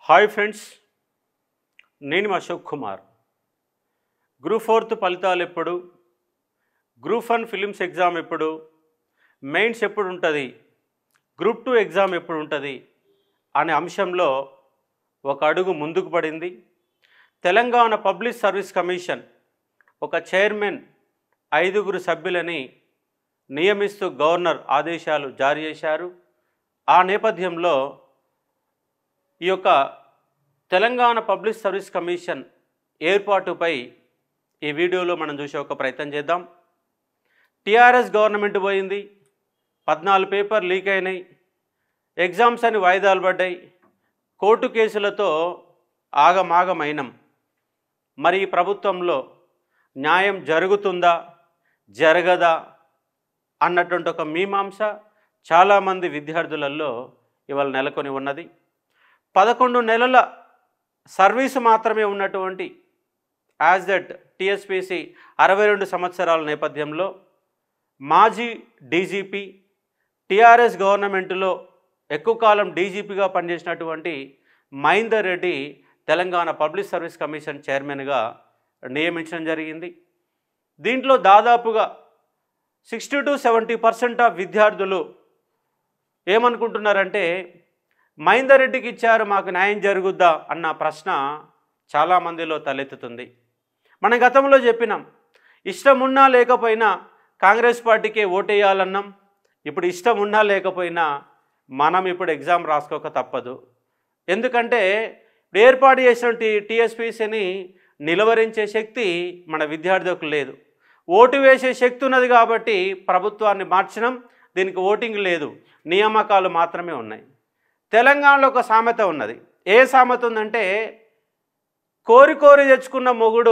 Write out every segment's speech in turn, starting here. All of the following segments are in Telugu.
హాయ్ ఫ్రెండ్స్, నేను అశోక్ కుమార్. గ్రూప్ 4 ఫలితాలు ఎప్పుడు, గ్రూప్ 1 ఫిలిమ్స్ ఎగ్జామ్ ఎప్పుడు, మెయిన్స్ ఎప్పుడు ఉంటుంది, గ్రూప్ 2 ఎగ్జామ్ ఎప్పుడు ఉంటుంది అనే అంశంలో ఒక అడుగు ముందుకు పడింది. తెలంగాణ పబ్లిక్ సర్వీస్ కమిషన్ ఒక చైర్మన్ 5 సభ్యులని నియమిస్తూ గవర్నర్ ఆదేశాలు జారీ చేశారు. ఆ నేపథ్యంలో ఈ యొక్క తెలంగాణ పబ్లిక్ సర్వీస్ కమిషన్ ఏర్పాటుపై ఈ వీడియోలో మనం చూసే ఒక ప్రయత్నం చేద్దాం. టీఆర్ఎస్ గవర్నమెంట్ పోయింది, 14 పేపర్ లీక్ అయినాయి, ఎగ్జామ్స్ అని వాయిదాలు పడ్డాయి, కోర్టు కేసులతో ఆగమాగమైనం. మరి ఈ ప్రభుత్వంలో న్యాయం జరుగుతుందా జరగదా అన్నటువంటి ఒక మీమాంస చాలామంది విద్యార్థులలో ఇవాళ నెలకొని ఉన్నది. 11 నెలల సర్వీసు మాత్రమే ఉన్నటువంటి యాజ్ దట్ టీఎస్పీసీ 62 సంవత్సరాల నేపథ్యంలో మాజీ డీజీపీ, టీఆర్ఎస్ గవర్నమెంట్లో ఎక్కువ కాలం డీజీపీగా పనిచేసినటువంటి Mahender Reddy Telangana public service commission చైర్మన్గా నియమించడం జరిగింది. దీంట్లో దాదాపుగా 60 to 70% ఆఫ్ విద్యార్థులు ఏమనుకుంటున్నారంటే మహేందర్ రెడ్డికి ఇచ్చారు, మాకు న్యాయం జరుగుద్దా అన్న ప్రశ్న చాలామందిలో తలెత్తుతుంది. మనం గతంలో చెప్పినాం, ఇష్టం ఉన్నా లేకపోయినా కాంగ్రెస్ పార్టీకే ఓటేయాలన్నాం. ఇప్పుడు ఇష్టం ఉన్నా లేకపోయినా మనం ఇప్పుడు ఎగ్జామ్ రాసుకోక తప్పదు. ఎందుకంటే ఏర్పాటు చేసినటువంటి టీఎస్పీసీని నిలువరించే శక్తి మన విద్యార్థులకు లేదు. ఓటు వేసే శక్తి ఉన్నది కాబట్టి ప్రభుత్వాన్ని మార్చినాం, దీనికి ఓటింగ్ లేదు, నియామకాలు మాత్రమే ఉన్నాయి. తెలంగాణలో ఒక సామెత ఉన్నది. ఏ సామెత ఉందంటే, కోరి కోరి తెచ్చుకున్న మొగుడు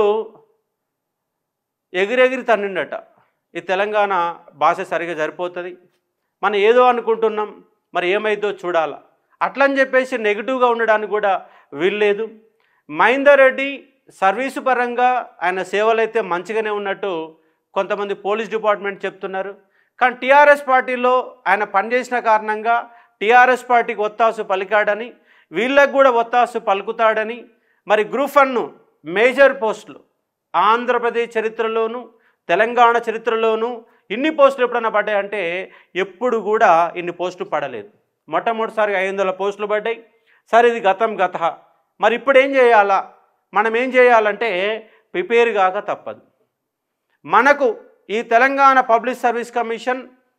ఎగిరెగిరి తన్నిండట. ఈ తెలంగాణ భాష సరిగా సరిపోతుంది. మనం ఏదో అనుకుంటున్నాం, మరి ఏమైందో చూడాలా. అట్లని చెప్పేసి నెగిటివ్గా ఉండడానికి కూడా వీల్లేదు. మహేందర్ రెడ్డి సర్వీసు పరంగా ఆయన సేవలు అయితే మంచిగానే ఉన్నట్టు కొంతమంది పోలీస్ డిపార్ట్మెంట్ చెప్తున్నారు. కానీ టీఆర్ఎస్ పార్టీలో ఆయన పనిచేసిన కారణంగా టీఆర్ఎస్ పార్టీకి ఒత్తాసు పలికాడని, వీళ్ళకు కూడా ఒత్తాసు పలుకుతాడని, మరి గ్రూప్ 1 మేజర్ పోస్టులు ఆంధ్రప్రదేశ్ చరిత్రలోనూ తెలంగాణ చరిత్రలోనూ ఇన్ని పోస్టులు ఎప్పుడైనా పడ్డాయంటే ఎప్పుడు కూడా ఇన్ని పోస్టులు పడలేదు. మొట్టమొదటిసారిగా 500 పోస్టులు పడ్డాయి. సరే, ఇది గతం గత. మరి ఇప్పుడు ఏం చేయాలా? మనం ఏం చేయాలంటే ప్రిపేర్ కాక తప్పదు. మనకు ఈ తెలంగాణ పబ్లిక్ సర్వీస్ కమిషన్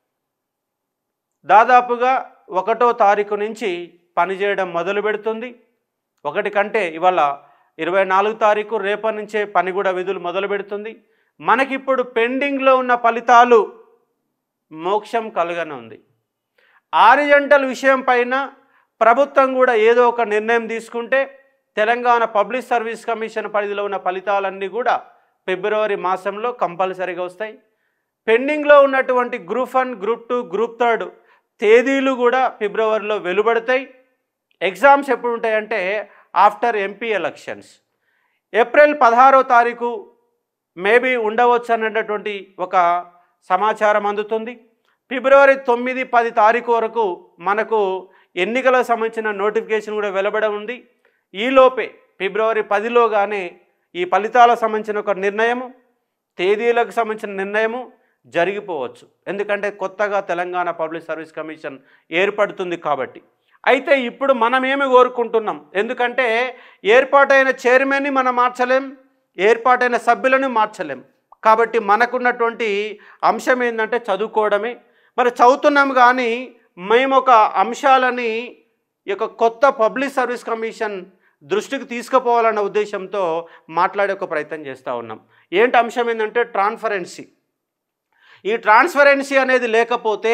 దాదాపుగా 1వ తారీఖు నుంచి పనిచేయడం మొదలు పెడుతుంది. 1 కంటే ఇవాళ 24 తారీఖు, రేపటి నుంచే పని కూడా విధులు మొదలు పెడుతుంది. మనకిప్పుడు పెండింగ్లో ఉన్న ఫలితాలు మోక్షం కలగనుంది. హారిజంటల్ విషయం పైన ప్రభుత్వం కూడా ఏదో ఒక నిర్ణయం తీసుకుంటే తెలంగాణ పబ్లిక్ సర్వీస్ కమిషన్ పరిధిలో ఉన్న ఫలితాలన్నీ కూడా ఫిబ్రవరి మాసంలో కంపల్సరీగా వస్తాయి. పెండింగ్లో ఉన్నటువంటి గ్రూప్ 1, గ్రూప్ 2, గ్రూప్ 3 తేదీలు కూడా ఫిబ్రవరిలో వెలువడతాయి. ఎగ్జామ్స్ ఎప్పుడు ఉంటాయంటే ఆఫ్టర్ ఎంపీ ఎలక్షన్స్. ఏప్రిల్ 16వ తారీఖు మేబీ ఉండవచ్చు అన్నటువంటి ఒక సమాచారం అందుతుంది. ఫిబ్రవరి 9, 10 తారీఖు వరకు మనకు ఎన్నికలకు సంబంధించిన నోటిఫికేషన్ కూడా వెలువడ ఉంది. ఈలోపే ఫిబ్రవరి 10లోగానే ఈ ఫలితాలకు సంబంధించిన ఒక నిర్ణయము, తేదీలకు సంబంధించిన నిర్ణయము జరిగిపోవచ్చు. ఎందుకంటే కొత్తగా తెలంగాణ పబ్లిక్ సర్వీస్ కమిషన్ ఏర్పడుతుంది కాబట్టి. అయితే ఇప్పుడు మనం ఏమి కోరుకుంటున్నాం? ఎందుకంటే ఏర్పాటైన చైర్మన్ని మనం మార్చలేం, ఏర్పాటైన సభ్యులను మార్చలేం. కాబట్టి మనకున్నటువంటి అంశం ఏంటంటే చదువుకోవడమే. మరి చదువుతున్నాం కానీ మేము ఒక అంశాలని ఈ యొక్క కొత్త పబ్లిక్ సర్వీస్ కమిషన్ దృష్టికి తీసుకుపోవాలన్న ఉద్దేశంతో మాట్లాడే ఒక ప్రయత్నం చేస్తూ ఉన్నాం. ఏంటి అంశం ఏంటంటే ట్రాన్స్పరెన్సీ. ఈ ట్రాన్స్పరెన్సీ అనేది లేకపోతే,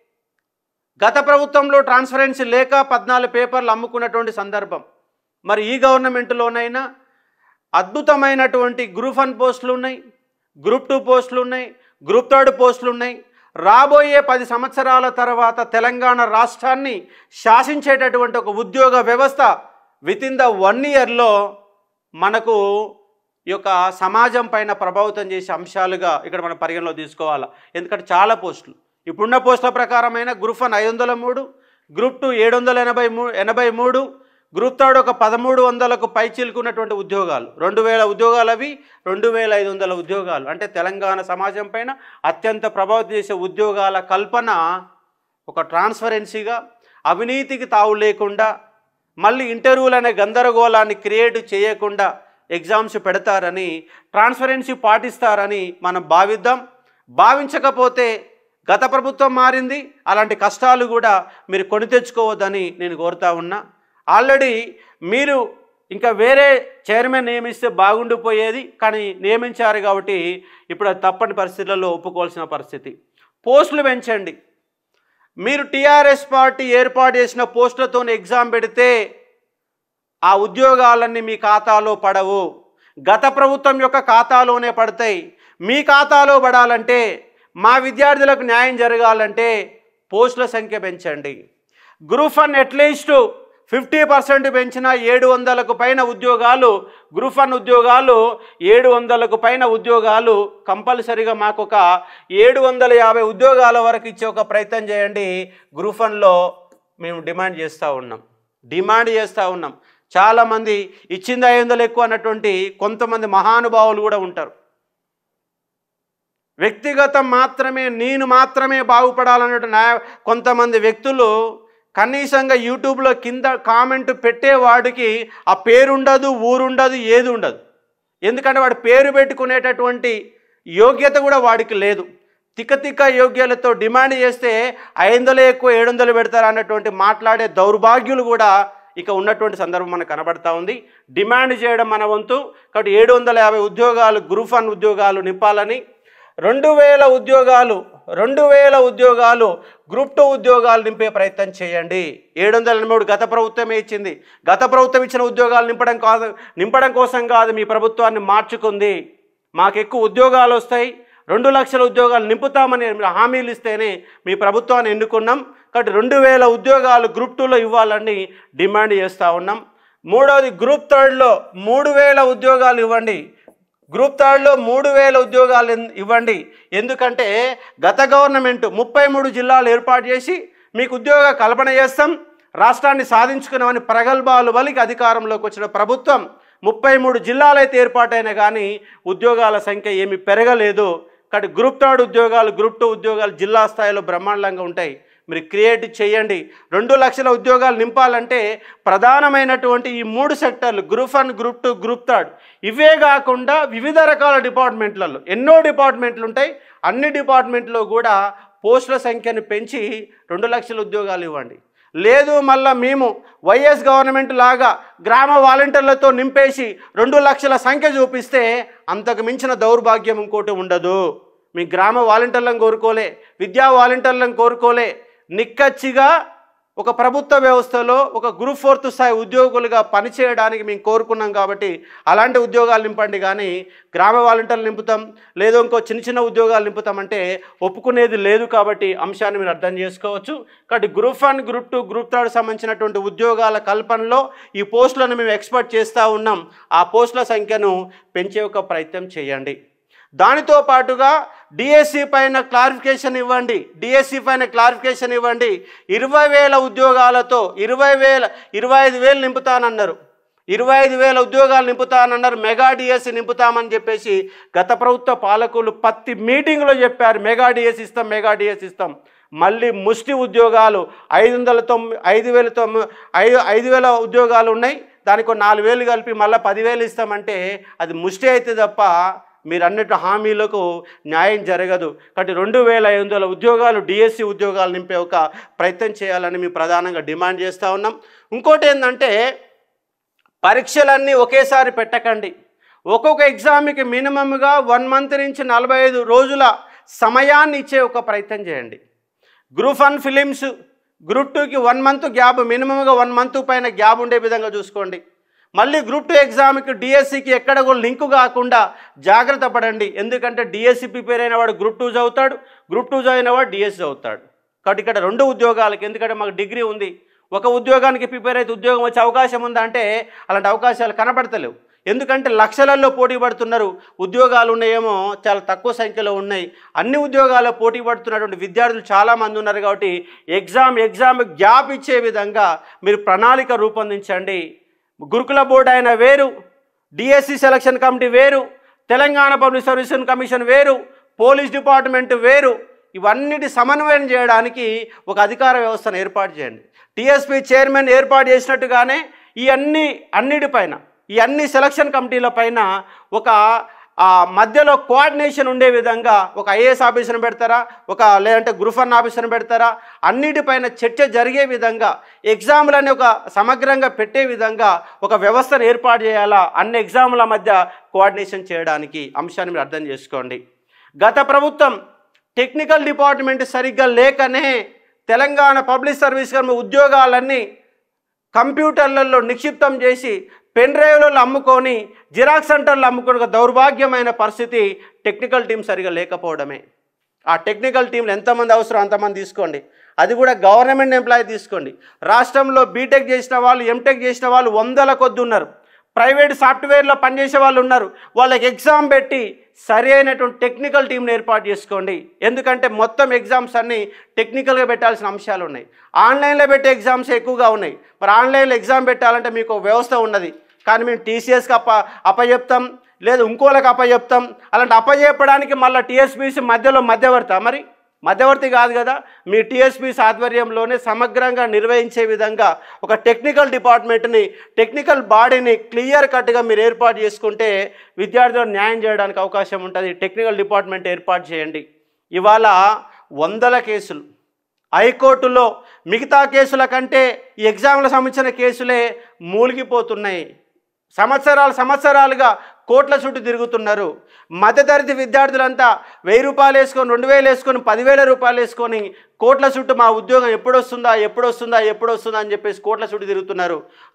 గత ప్రభుత్వంలో ట్రాన్స్పరెన్సీ లేక 14 పేపర్లు అమ్ముకున్నటువంటి సందర్భం. మరి ఈ గవర్నమెంట్లోనైనా అద్భుతమైనటువంటి గ్రూప్ 1 పోస్టులు ఉన్నాయి, గ్రూప్ 2 పోస్టులు ఉన్నాయి, గ్రూప్ 3 పోస్టులు ఉన్నాయి. రాబోయే 10 సంవత్సరాల తర్వాత తెలంగాణ రాష్ట్రాన్ని శాసించేటటువంటి ఒక ఉద్యోగ వ్యవస్థ వితిన్ ద 1 ఇయర్లో మనకు ఈ యొక్క సమాజం పైన ప్రభావితం చేసే అంశాలుగా ఇక్కడ మనం పరిగణలో తీసుకోవాలి. ఎందుకంటే చాలా పోస్టులు ఇప్పుడున్న పోస్టుల ప్రకారమైన గ్రూప్ 1 503, గ్రూప్ 2 783, గ్రూప్ థర్డ్ ఒక 1300కు పైచిలుకున్నటువంటి ఉద్యోగాలు, 2000 ఉద్యోగాలు, అవి 2500 ఉద్యోగాలు. అంటే తెలంగాణ సమాజం పైన అత్యంత ప్రభావితం చేసే ఉద్యోగాల కల్పన ఒక ట్రాన్స్పరెన్సీగా, అవినీతికి తావు లేకుండా, మళ్ళీ ఇంటర్వ్యూలు అనే గందరగోళాన్ని క్రియేట్ చేయకుండా ఎగ్జామ్స్ పెడతారని, ట్రాన్స్పరెన్సీ పాటిస్తారని మనం భావిద్దాం. భావించకపోతే గత ప్రభుత్వం మారింది, అలాంటి కష్టాలు కూడా మీరు కొని తెచ్చుకోవద్దని నేను కోరుతా ఉన్నా. ఆల్రెడీ మీరు ఇంకా వేరే చైర్మన్ నియమిస్తే బాగుండిపోయేది, కానీ నియమించారు కాబట్టి ఇప్పుడు అది తప్పని పరిస్థితులలో ఒప్పుకోవాల్సిన పరిస్థితి. పోస్టులు పెంచండి. మీరు టీఆర్ఎస్ పార్టీ ఏర్పాటు చేసిన పోస్టులతో ఎగ్జామ్ పెడితే ఆ ఉద్యోగాలన్నీ మీ ఖాతాలో పడవు, గత ప్రభుత్వం యొక్క ఖాతాలోనే పడతాయి. మీ ఖాతాలో పడాలంటే, మా విద్యార్థులకు న్యాయం జరగాలంటే పోస్టుల సంఖ్య పెంచండి. గ్రూప్ 1 అట్లీస్ట్ 50% పెంచిన 700కు పైన ఉద్యోగాలు, గ్రూప్ 1 ఉద్యోగాలు 700కు పైన ఉద్యోగాలు కంపల్సరీగా మాకు ఒక 750 ఉద్యోగాల వరకు ఇచ్చే ఒక ప్రయత్నం చేయండి. గ్రూప్ 1లో మేము డిమాండ్ చేస్తూ ఉన్నాం. చాలామంది ఇచ్చింది 500 ఎక్కువ అన్నటువంటి కొంతమంది మహానుభావులు కూడా ఉంటారు. వ్యక్తిగతం మాత్రమే, నేను మాత్రమే బాగుపడాలన్నట్టు కొంతమంది వ్యక్తులు కనీసంగా యూట్యూబ్లో కింద కామెంట్ పెట్టేవాడికి ఆ పేరుండదు, ఊరుండదు, ఏది ఉండదు. ఎందుకంటే వాడి పేరు పెట్టుకునేటటువంటి యోగ్యత కూడా వాడికి లేదు. తిక్క యోగ్యాలతో డిమాండ్ చేస్తే 500 ఎక్కువ 700 పెడతారు అన్నటువంటి మాట్లాడే దౌర్భాగ్యులు కూడా ఇక ఉన్నటువంటి సందర్భం మనకు కనబడతా ఉంది. డిమాండ్ చేయడం మన వంతు. కాబట్టి 750 ఉద్యోగాలు, గ్రూప్ 1 ఉద్యోగాలు నింపాలని, 2000 ఉద్యోగాలు గ్రూప్ 2 ఉద్యోగాలు నింపే ప్రయత్నం చేయండి. 783 గత ప్రభుత్వమే ఇచ్చింది. గత ప్రభుత్వం ఇచ్చిన ఉద్యోగాలు నింపడం కోసం కాదు మీ ప్రభుత్వాన్ని మార్చుకుంది. మాకు ఎక్కువ ఉద్యోగాలు వస్తాయి, 2 లక్షల ఉద్యోగాలు నింపుతామని హామీలు ఇస్తేనే మీ ప్రభుత్వాన్ని ఎన్నుకున్నాం. కాబట్టి 2000 ఉద్యోగాలు గ్రూప్ 2లో ఇవ్వాలని డిమాండ్ చేస్తూ ఉన్నాం. మూడవది, గ్రూప్ 3లో 3000 ఉద్యోగాలు ఇవ్వండి. గ్రూప్ 3లో 3000 ఉద్యోగాలు ఇవ్వండి. ఎందుకంటే గత గవర్నమెంట్ 33 జిల్లాలు ఏర్పాటు చేసి మీకు ఉద్యోగ కల్పన చేస్తాం, రాష్ట్రాన్ని సాధించుకున్నామని ప్రగల్భాలు వలికి అధికారంలోకి వచ్చిన ప్రభుత్వం 33 జిల్లాలైతే ఏర్పాటైనా కానీ ఉద్యోగాల సంఖ్య ఏమీ పెరగలేదు. కాబట్టి గ్రూప్ 3 ఉద్యోగాలు, గ్రూప్ 2 ఉద్యోగాలు జిల్లా స్థాయిలో బ్రహ్మాండంగా ఉంటాయి. మీరు క్రియేట్ చేయండి. 2 లక్షల ఉద్యోగాలు నింపాలంటే ప్రధానమైనటువంటి ఈ 3 సెక్టర్లు, గ్రూప్ 1, గ్రూప్ 2, గ్రూప్ 3, ఇవే కాకుండా వివిధ రకాల డిపార్ట్మెంట్లలో ఎన్నో డిపార్ట్మెంట్లు ఉంటాయి. అన్ని డిపార్ట్మెంట్లో కూడా పోస్టుల సంఖ్యను పెంచి 2 లక్షల ఉద్యోగాలు ఇవ్వండి. లేదు మళ్ళీ మేము వైఎస్ గవర్నమెంట్ లాగా గ్రామ వాలంటీర్లతో నింపేసి 2 లక్షల సంఖ్య చూపిస్తే అంతకు మించిన దౌర్భాగ్యం ఇంకోటి ఉండదు. మీ గ్రామ వాలంటీర్లను కోరుకోలే, విద్యా వాలంటీర్లను కోరుకోలే, నిక్కచ్చిగా ఒక ప్రభుత్వ వ్యవస్థలో ఒక గ్రూప్ 4th స్థాయి ఉద్యోగులుగా పనిచేయడానికి మేము కోరుకున్నాం. కాబట్టి అలాంటి ఉద్యోగాలు నింపండి. కానీ గ్రామ వాలంటీర్లు నింపుతాం, లేదో ఇంకో చిన్న ఉద్యోగాలు నింపుతామంటే ఒప్పుకునేది లేదు. కాబట్టి అంశాన్ని మీరు అర్థం చేసుకోవచ్చు. కాబట్టి గ్రూప్ 1, గ్రూప్ 2, గ్రూప్ 3 సంబంధించినటువంటి ఉద్యోగాల కల్పనలో ఈ పోస్టులను మేము ఎక్స్పెక్ట్ చేస్తూ ఉన్నాం. ఆ పోస్టుల సంఖ్యను పెంచే ఒక ప్రయత్నం చేయండి. దానితో పాటుగా డిఎస్సి పైన క్లారిఫికేషన్ ఇవ్వండి. 20,000 ఉద్యోగాలతో 25,000 నింపుతానన్నారు. 25,000 ఉద్యోగాలు నింపుతానన్నారు. మెగా డిఎస్సి నింపుతామని చెప్పేసి గత ప్రభుత్వ పాలకులు ప్రతి మీటింగ్లో చెప్పారు, మెగా డిఎస్సి ఇస్తాం. మళ్ళీ ముష్టి ఉద్యోగాలు 5,000 ఉద్యోగాలు ఉన్నాయి, దానికి 4,000 కలిపి మళ్ళీ 10,000 ఇస్తామంటే అది ముష్టి అయితే తప్ప మీరు అన్నట్టు హామీలకు న్యాయం జరగదు. కాబట్టి 2,500 ఉద్యోగాలు, డిఎస్సి ఉద్యోగాలు నింపే ఒక ప్రయత్నం చేయాలని మేము ప్రధానంగా డిమాండ్ చేస్తూ ఉన్నాం. ఇంకోటి ఏంటంటే, పరీక్షలన్నీ ఒకేసారి పెట్టకండి. ఒక్కొక్క ఎగ్జామ్కి మినిమంగా 1 మంత్ నుంచి 45 రోజుల సమయాన్ని ఇచ్చే ఒక ప్రయత్నం చేయండి. గ్రూప్ 1 ఫిలిమ్స్, గ్రూప్ 2కి 1 మంత్ గ్యాప్, మినిమంగా 1 మంత్ పైన గ్యాప్ ఉండే విధంగా చూసుకోండి. మళ్ళీ గ్రూప్ 2 ఎగ్జామ్కి డిఎస్సికి ఎక్కడ కూడా లింకు కాకుండా జాగ్రత్త పడండి. ఎందుకంటే డిఎస్సి ప్రిపేర్ అయిన వాడు గ్రూప్ 2 చదువుతాడు, గ్రూప్ 2 చదివిన వాడు డిఎస్సి చదువుతాడు. కాబట్టి ఇక్కడ 2 ఉద్యోగాలకి, ఎందుకంటే మాకు డిగ్రీ ఉంది, ఒక ఉద్యోగానికి ప్రిపేర్ అయితే ఉద్యోగం వచ్చే అవకాశం ఉందా అంటే అలాంటి అవకాశాలు కనబడతలేవు. ఎందుకంటే లక్షలలో పోటీ పడుతున్నారు, ఉద్యోగాలు ఉన్నాయేమో చాలా తక్కువ సంఖ్యలో ఉన్నాయి. అన్ని ఉద్యోగాల్లో పోటీ పడుతున్నటువంటి విద్యార్థులు చాలామంది ఉన్నారు కాబట్టి ఎగ్జామ్ గ్యాప్ ఇచ్చే విధంగా మీరు ప్రణాళిక రూపొందించండి. గురుకుల బోర్డు అయిన వేరు, డిఎస్సి సెలక్షన్ కమిటీ వేరు, తెలంగాణ పబ్లిక్ సర్వీస్ కమిషన్ వేరు, పోలీస్ డిపార్ట్మెంట్ వేరు. ఇవన్నిటి సమన్వయం చేయడానికి ఒక అధికార వ్యవస్థను ఏర్పాటు చేయండి. టీఎస్పీ చైర్మన్ ఏర్పాటు చేసినట్టుగానే అన్నిటిపైన ఈ అన్ని సెలక్షన్ కమిటీల పైన ఒక మధ్యలో కోఆర్డినేషన్ ఉండే విధంగా ఒక ఐఏఎస్ ఆఫీసర్ని పెడతారా, లేదంటే గ్రూప్ 1 ఆఫీసర్ని పెడతారా, అన్నిటిపైన చర్చ జరిగే విధంగా ఎగ్జామ్లని ఒక సమగ్రంగా పెట్టే విధంగా ఒక వ్యవస్థను ఏర్పాటు చేయాలా. అన్ని ఎగ్జాముల మధ్య కోఆర్డినేషన్ చేయడానికి అంశాన్ని మీరు అర్థం చేసుకోండి. గత ప్రభుత్వం టెక్నికల్ డిపార్ట్మెంట్ సరిగ్గా లేకనే తెలంగాణ పబ్లిక్ సర్వీస్ ఉద్యోగాలన్నీ కంప్యూటర్లలో నిక్షిప్తం చేసి పెన్ డ్రైవ్లలో అమ్ముకొని జిరాక్స్ సెంటర్లు అమ్ముకొని ఒక దౌర్భాగ్యమైన పరిస్థితి టెక్నికల్ టీం సరిగా లేకపోవడమే. ఆ టెక్నికల్ టీంలో ఎంతమంది అవసరం అంతమంది తీసుకోండి, అది కూడా గవర్నమెంట్ ఎంప్లాయీ తీసుకోండి. రాష్ట్రంలో బీటెక్ చేసిన వాళ్ళు, ఎంటెక్ చేసిన వాళ్ళు వందల కొద్ది ఉన్నారు. ప్రైవేట్ సాఫ్ట్వేర్లో పనిచేసే వాళ్ళు ఉన్నారు. వాళ్ళకి ఎగ్జామ్ పెట్టి సరి అయినటువంటి టెక్నికల్ టీంని ఏర్పాటు చేసుకోండి. ఎందుకంటే మొత్తం ఎగ్జామ్స్ అన్నీ టెక్నికల్గా పెట్టాల్సిన అంశాలు ఉన్నాయి. ఆన్లైన్లో పెట్టే ఎగ్జామ్స్ ఎక్కువగా ఉన్నాయి. మరి ఆన్లైన్లో ఎగ్జామ్ పెట్టాలంటే మీకు వ్యవస్థ ఉన్నది, కానీ మేము టీసీఎస్కి అప్పచెప్తాం, లేదు ఇంకోళ్ళకి అప్పచెప్తాం. అలాంటి అప్పచెప్పడానికి మళ్ళీ టీఎస్పీసీ మరి మధ్యవర్తి కాదు కదా. మీ టీఎస్పీసీ ఆధ్వర్యంలోనే సమగ్రంగా నిర్వహించే విధంగా ఒక టెక్నికల్ డిపార్ట్మెంట్ని, టెక్నికల్ బాడీని క్లియర్ కట్గా మీరు ఏర్పాటు చేసుకుంటే విద్యార్థులకు న్యాయం చేయడానికి అవకాశం ఉంటుంది. టెక్నికల్ డిపార్ట్మెంట్ ఏర్పాటు చేయండి. ఇవాళ వందల కేసులు హైకోర్టులో మిగతా కేసుల కంటే ఈ ఎగ్జామ్లకు సంబంధించిన కేసులే మూలిగిపోతున్నాయి. సంవత్సరాలుగా కోట్ల చుట్టూ తిరుగుతున్నారు. మధ్యతరగతి విద్యార్థులంతా 1000 రూపాయలు వేసుకొని, 2000 వేసుకొని, 10,000 రూపాయలు వేసుకొని కోట్ల చుట్టూ మా ఉద్యోగం ఎప్పుడొస్తుందా అని చెప్పేసి కోట్ల చుట్టూ తిరుగుతున్నారు.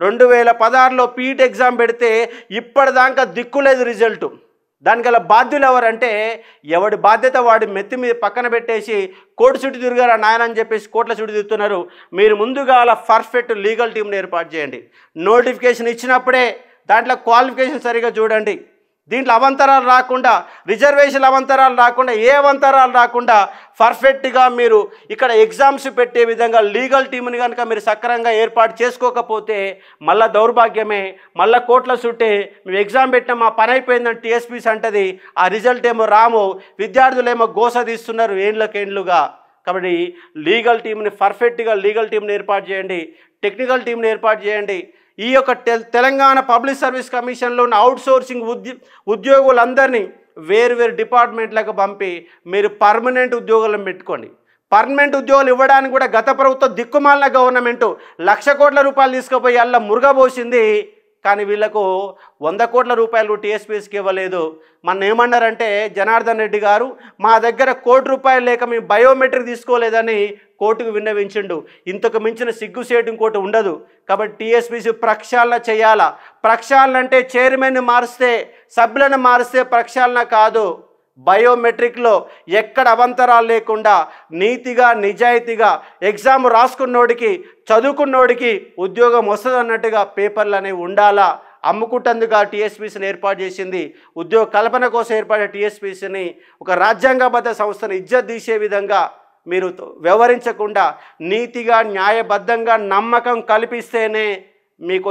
2016లో పీఈటీ ఎగ్జామ్ పెడితే ఇప్పటిదాకా దిక్కులేదు రిజల్టు. దానికల్లా బాధ్యులు ఎవరంటే ఎవడి బాధ్యత వాడి మెత్తి మీద పక్కన పెట్టేసి కోర్టు చుట్టూ తిరిగారా నాయన అని చెప్పేసి కోట్ల చుట్టూ తిరుగుతున్నారు. మీరు ముందుగా అలా పర్ఫెక్ట్ లీగల్ టీంని ఏర్పాటు చేయండి. నోటిఫికేషన్ ఇచ్చినప్పుడే దాంట్లో క్వాలిఫికేషన్ సరిగా చూడండి. దీంట్లో అవంతరాలు రాకుండా, రిజర్వేషన్ అవంతరాలు రాకుండా, ఏ అవంతరాలు రాకుండా పర్ఫెక్ట్గా మీరు ఇక్కడ ఎగ్జామ్స్ పెట్టే విధంగా లీగల్ టీంని కనుక మీరు సక్రమంగా ఏర్పాటు చేసుకోకపోతే మళ్ళీ దౌర్భాగ్యమే, మళ్ళీ కోట్ల చుట్టే మేము ఎగ్జామ్ పెట్టినా మా పని అయిపోయిందని టీఎస్పీసీ అంటది. ఆ రిజల్ట్ ఏమో రాము, విద్యార్థులేమో గోస తీస్తున్నారు ఏండ్లుగా. కాబట్టి లీగల్ టీంని పర్ఫెక్ట్గా లీగల్ టీంని ఏర్పాటు చేయండి, టెక్నికల్ టీంని ఏర్పాటు చేయండి. ఈ యొక్క తెలంగాణ పబ్లిక్ సర్వీస్ కమిషన్లో ఉన్న అవుట్సోర్సింగ్ ఉద్యోగులందరినీ వేరు డిపార్ట్మెంట్లకు పంపి మీరు పర్మనెంట్ ఉద్యోగులను పెట్టుకోండి. పర్మనెంట్ ఉద్యోగాలు ఇవ్వడానికి కూడా గత ప్రభుత్వం దిక్కుమాలిన గవర్నమెంట్ 1,00,000 కోట్ల రూపాయలు తీసుకుపోయి అలా మురుగబోసింది. కానీ వీళ్లకు 100 కోట్ల రూపాయలు టీఎస్పీసీకి ఇవ్వలేదు. మన ఏమన్నారంటే జనార్దన్ రెడ్డి గారు మా దగ్గర ₹1,00,00,000 లేక మేము బయోమెట్రిక్ తీసుకోలేదని కోర్టుకు విన్నవించిండు. ఇంతకు మించిన సిగ్గుసేటు ఇంకోటి ఉండదు. కాబట్టి టీఎస్పీసీ ప్రక్షాళన చేయాలా. ప్రక్షాళన అంటే చైర్మన్ని మారిస్తే, సభ్యులను మారిస్తే ప్రక్షాళన కాదు. బయోమెట్రిక్లో ఎక్కడ అవంతరాలు లేకుండా నీతిగా నిజాయితీగా ఎగ్జామ్ రాసుకున్నోడికి, చదువుకున్నోడికి ఉద్యోగం వస్తుంది అన్నట్టుగా పేపర్లు అనేవి ఉండాలా. అమ్ముకుంటందుగా టీఎస్పీసీని ఏర్పాటు చేసింది. ఉద్యోగ కల్పన కోసం ఏర్పడే టీఎస్పీసీని ఒక రాజ్యాంగబద్ధ సంస్థను ఇజ్జత్ తీసే విధంగా మీరు వ్యవహరించకుండా నీతిగా న్యాయబద్ధంగా నమ్మకం కల్పిస్తేనే మీకు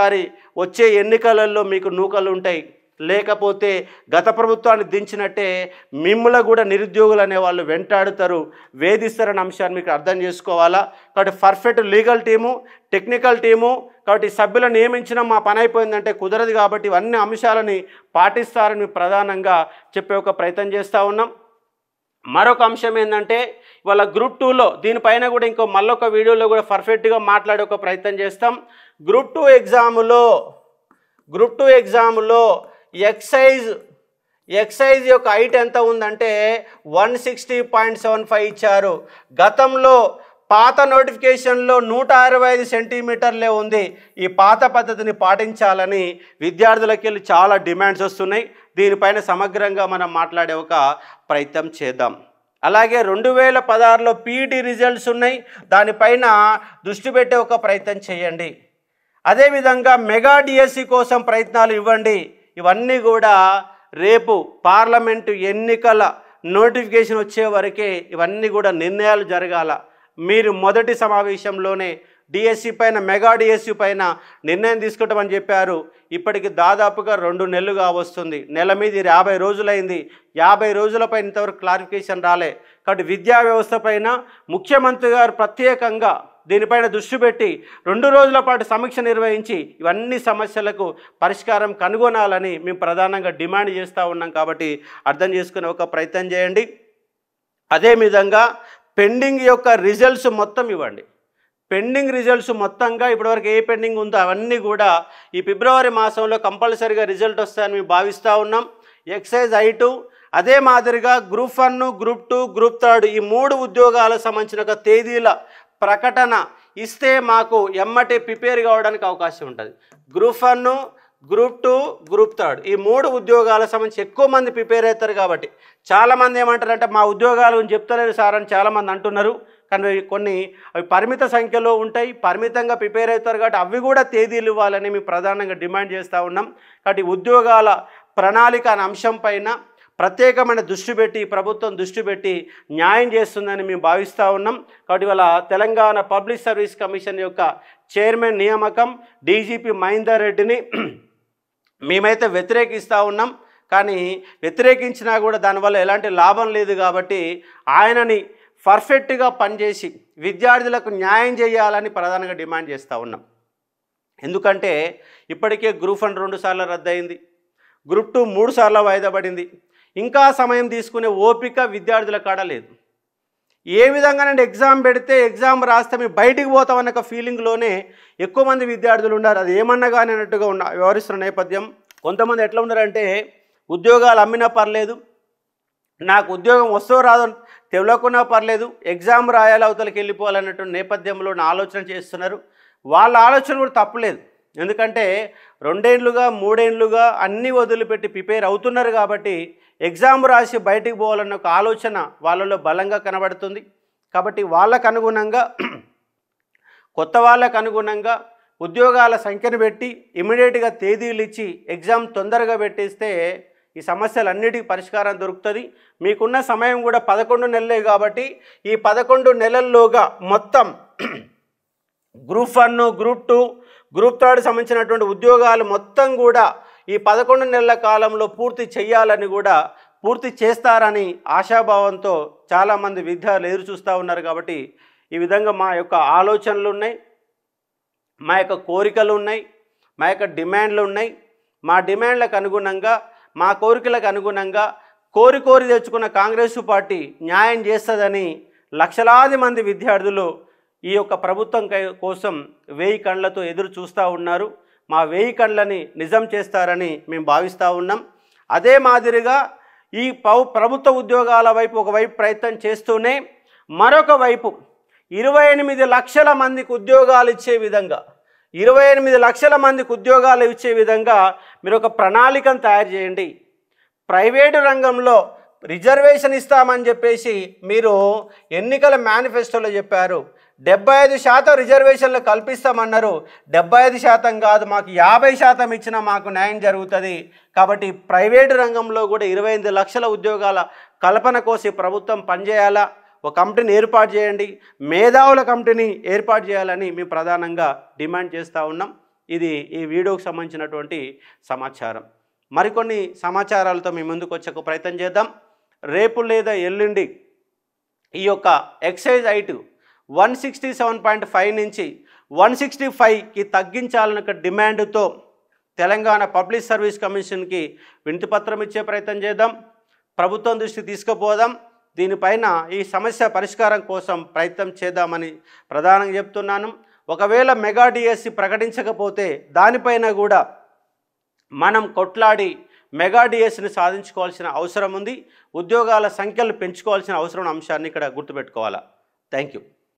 వచ్చే ఎన్నికలలో మీకు నూకలు ఉంటాయి. లేకపోతే గత ప్రభుత్వాన్ని దించినట్టే మిమ్మల్ని కూడా నిరుద్యోగులు అనేవాళ్ళు వెంటాడుతారు, వేధిస్తారనే అంశాన్ని మీకు అర్థం చేసుకోవాలా. కాబట్టి perfect legal team, technical team, కాబట్టి సభ్యులను నియమించిన మా పని అయిపోయిందంటే కుదరదు. కాబట్టి ఇవన్నీ అంశాలని పాటిస్తారని ప్రధానంగా చెప్పే ఒక ప్రయత్నం చేస్తూ ఉన్నాం. మరొక అంశం ఏంటంటే ఇవాళ గ్రూప్ 2లో దీనిపైన కూడా మళ్ళొక వీడియోలో కూడా పర్ఫెక్ట్గా మాట్లాడే ఒక ప్రయత్నం చేస్తాం. గ్రూప్ 2 ఎగ్జామ్లో ఎక్సైజ్ యొక్క హైట్ ఎంత ఉందంటే 160.75 ఇచ్చారు. గతంలో పాత నోటిఫికేషన్లో 165 సెంటీమీటర్లే ఉంది. ఈ పాత పద్ధతిని పాటించాలని విద్యార్థులకి వెళ్ళి చాలా డిమాండ్స్ వస్తున్నాయి. దీనిపైన సమగ్రంగా మనం మాట్లాడే ఒక ప్రయత్నం చేద్దాం. అలాగే 2016లో పీఈటీ రిజల్ట్స్ ఉన్నాయి, దానిపైన దృష్టి పెట్టే ఒక ప్రయత్నం చేయండి. అదేవిధంగా మెగా డిఎస్సి కోసం ప్రయత్నాలు ఇవ్వండి. ఇవన్నీ కూడా రేపు పార్లమెంటు ఎన్నికల నోటిఫికేషన్ వచ్చే వరకే ఇవన్నీ కూడా నిర్ణయాలు జరగాల. మీరు మొదటి సమావేశంలోనే డిఎస్సి పైన మెగా డిఎస్సి పైన నిర్ణయం తీసుకుంటామని చెప్పారు. ఇప్పటికి దాదాపుగా 2 నెలలుగా వస్తుంది. నెల మీద 50 రోజులైంది. 50 రోజులపై ఇంతవరకు క్లారిఫికేషన్ రాలే. కాబట్టి విద్యా వ్యవస్థ పైన ముఖ్యమంత్రి గారు ప్రత్యేకంగా దీనిపైన దృష్టి పెట్టి 2 రోజుల పాటు సమీక్ష నిర్వహించి ఇవన్నీ సమస్యలకు పరిష్కారం కనుగొనాలని మేము ప్రధానంగా డిమాండ్ చేస్తూ ఉన్నాం. కాబట్టి అర్థం చేసుకునే ఒక ప్రయత్నం చేయండి. అదేవిధంగా పెండింగ్ యొక్క రిజల్ట్స్ మొత్తం ఇవ్వండి. పెండింగ్ రిజల్ట్స్ మొత్తంగా ఇప్పటివరకు ఏ పెండింగ్ ఉందో అవన్నీ కూడా ఈ ఫిబ్రవరి మాసంలో కంపల్సరీగా రిజల్ట్ వస్తాయని మేము భావిస్తూ ఉన్నాం. ఎక్సైజ్ I2 అదే మాదిరిగా గ్రూప్ 1, గ్రూప్ 2, గ్రూప్ 3 ఈ 3 ఉద్యోగాలకు సంబంధించిన తేదీల ప్రకటన ఇస్తే మాకు ఎమ్మటే ప్రిపేర్ కావడానికి అవకాశం ఉంటుంది. గ్రూప్ 1, గ్రూప్ 2, గ్రూప్ 3 ఈ 3 ఉద్యోగాలకు సంబంధించి ఎక్కువ మంది ప్రిపేర్ అవుతారు. కాబట్టి చాలామంది ఏమంటారంటే మా ఉద్యోగాలు చెప్తలేరు సార్ అని చాలామంది అంటున్నారు. కానీ కొన్ని అవి పరిమిత సంఖ్యలో ఉంటాయి, పరిమితంగా ప్రిపేర్ అవుతారు. కాబట్టి అవి కూడా తేదీలు ఇవ్వాలని మేము ప్రధానంగా డిమాండ్ చేస్తూ ఉన్నాం. కాబట్టి ఉద్యోగాల ప్రణాళిక అనే అంశం పైన ప్రత్యేకమైన దృష్టి పెట్టి ప్రభుత్వం దృష్టి పెట్టి న్యాయం చేస్తుందని మేము భావిస్తూ ఉన్నాం. కాబట్టి ఇవాళ తెలంగాణ పబ్లిక్ సర్వీస్ కమిషన్ యొక్క చైర్మన్ నియామకం డీజీపీ మహేందర్ రెడ్డిని మేమైతే వ్యతిరేకిస్తూ ఉన్నాం. కానీ వ్యతిరేకించినా కూడా దానివల్ల ఎలాంటి లాభం లేదు. కాబట్టి ఆయనని పర్ఫెక్ట్గా పనిచేసి విద్యార్థులకు న్యాయం చేయాలని ప్రధానంగా డిమాండ్ చేస్తూ ఉన్నాం. ఎందుకంటే ఇప్పటికే గ్రూప్ 1 2 సార్లు రద్దయింది, గ్రూప్ 2 3 సార్లు వాయిదా పడింది. ఇంకా సమయం తీసుకునే ఓపిక విద్యార్థుల కాడ లేదు. ఏ విధంగానంటే ఎగ్జామ్ పెడితే ఎగ్జామ్ రాస్తే మేము బయటికి పోతామన్న ఒక ఫీలింగ్లోనే ఎక్కువ మంది విద్యార్థులు ఉన్నారు. అది ఏమన్నా కానీ అన్నట్టుగా వ్యవహరిస్తున్న నేపథ్యం. కొంతమంది ఎట్లా ఉన్నారంటే ఉద్యోగాలు అమ్మినా పర్లేదు, నాకు ఉద్యోగం వస్తో రాదో తెలియకున్నా పర్లేదు, ఎగ్జామ్ రాయాలి అవతలకి వెళ్ళిపోవాలన్నట్టు నేపథ్యంలో ఆలోచన చేస్తున్నారు. వాళ్ళ ఆలోచన కూడా తప్పులేదు. ఎందుకంటే 2 ఏళ్ళుగా 3 ఏళ్ళుగా అన్నీ వదిలిపెట్టి ప్రిపేర్ అవుతున్నారు. కాబట్టి ఎగ్జామ్ రాసి బయటికి పోవాలన్న ఒక ఆలోచన వాళ్ళలో బలంగా కనబడుతుంది. కాబట్టి వాళ్ళకు అనుగుణంగా కొత్త వాళ్ళకు అనుగుణంగా ఉద్యోగాల సంఖ్యను పెట్టి ఇమీడియట్గా తేదీలు ఇచ్చి ఎగ్జామ్ తొందరగా పెట్టేస్తే ఈ సమస్యలన్నిటికీ పరిష్కారం దొరుకుతుంది. మీకున్న సమయం కూడా 11 నెలలే. కాబట్టి ఈ 11 నెలల్లోగా మొత్తం గ్రూప్ 1, గ్రూప్ 2, గ్రూప్ 3 సంబంధించినటువంటి ఉద్యోగాలు మొత్తం కూడా ఈ 11 నెలల కాలంలో పూర్తి చేయాలని కూడా పూర్తి చేస్తారని ఆశాభావంతో చాలామంది విద్యార్థులు ఎదురు చూస్తూ ఉన్నారు. కాబట్టి ఈ విధంగా మా యొక్క ఆలోచనలు ఉన్నాయి, మా యొక్క కోరికలు ఉన్నాయి, మా యొక్క డిమాండ్లు ఉన్నాయి. మా డిమాండ్లకు అనుగుణంగా మా కోరికలకు అనుగుణంగా కోరి తెచ్చుకున్న కాంగ్రెస్ పార్టీ న్యాయం చేస్తుందని లక్షలాది మంది విద్యార్థులు ఈ యొక్క ప్రభుత్వం కోసం 1000 కళ్ళతో ఎదురు చూస్తూ ఉన్నారు. మా 1000 కళ్ళని నిజం చేస్తారని మేము భావిస్తూ ఉన్నాం. అదే మాదిరిగా ఈ ప్రభుత్వ ఉద్యోగాల వైపు ఒకవైపు ప్రయత్నం చేస్తూనే మరొక వైపు 28 లక్షల మందికి ఉద్యోగాలు ఇచ్చే విధంగా 28 లక్షల మందికి ఉద్యోగాలు ఇచ్చే విధంగా మీరు ఒక ప్రణాళికను తయారు చేయండి. ప్రైవేటు రంగంలో రిజర్వేషన్ ఇస్తామని చెప్పేసి మీరు ఎన్నికల మేనిఫెస్టోలో చెప్పారు. 75% రిజర్వేషన్లు కల్పిస్తామన్నారు. 75% కాదు, మాకు 50% ఇచ్చినా మాకు న్యాయం జరుగుతుంది. కాబట్టి ప్రైవేటు రంగంలో కూడా 28 లక్షల ఉద్యోగాల కల్పన కోసం ప్రభుత్వం పనిచేయాలా. ఒక కమిటీని ఏర్పాటు చేయండి, మేధావుల కమిటీని ఏర్పాటు చేయాలని మేము ప్రధానంగా డిమాండ్ చేస్తూ ఉన్నాం. ఇది ఈ వీడియోకి సంబంధించినటువంటి సమాచారం. మరికొన్ని సమాచారాలతో మీ ముందుకు వచ్చే ప్రయత్నం చేద్దాం. రేపు లేదా ఎల్లుండి ఈ యొక్క ఎక్సైజ్ I2 167.5 నుంచి 165కి తగ్గించాలన్న డిమాండ్తో తెలంగాణ పబ్లిక్ సర్వీస్ కమిషన్కి వినతిపత్రం ఇచ్చే ప్రయత్నం చేద్దాం. ప్రభుత్వం దృష్టికి తీసుకుపోదాం. దీనిపైన ఈ సమస్య పరిష్కారం కోసం ప్రయత్నం చేద్దామని ప్రధానంగా చెప్తున్నాను. ఒకవేళ మెగా డిఎస్సి ప్రకటించకపోతే దానిపైన కూడా మనం కొట్లాడి మెగా డిఎస్సిని సాధించుకోవాల్సిన అవసరం ఉంది. ఉద్యోగాల సంఖ్యలు పెంచుకోవాల్సిన అవసరం అంశాన్ని ఇక్కడ గుర్తుపెట్టుకోవాలా. Thank you.